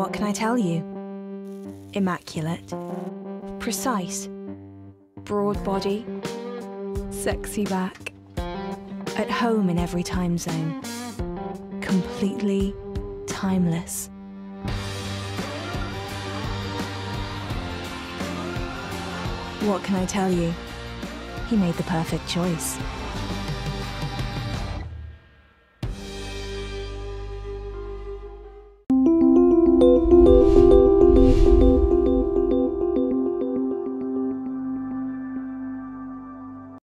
What can I tell you? Immaculate, precise, broad body, sexy back, at home in every time zone, completely timeless. What can I tell you? He made the perfect choice.